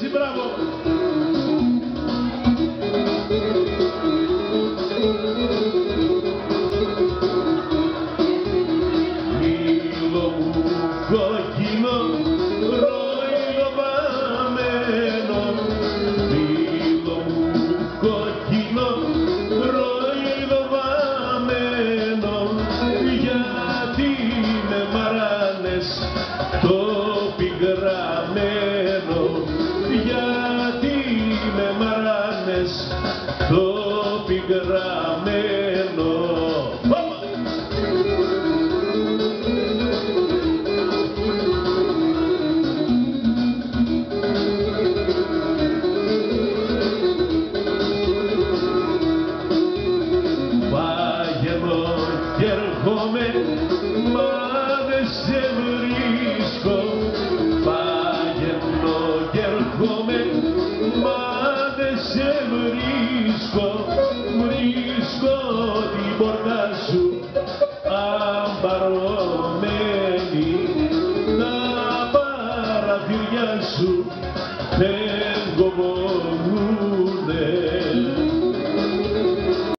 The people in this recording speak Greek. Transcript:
μπράβο. Μήλο μου κόκκινο, ρόιλο βαμμένο, μήλο μου κόκκινο, ρόιλο βαμμένο, γιατί με μαράνες το πυγραμμένο, γιατί με μαράνες το πυγραμμένο. Πάγαινω κι έρχομαι, μα δεν σε βρίσκω. Πάγαινω κι έρχομαι, μα δεν σε βρίσκω. Βρίσκω την πόρτα σου αμπαρωμένη, τα παραθυριά σου φεύγω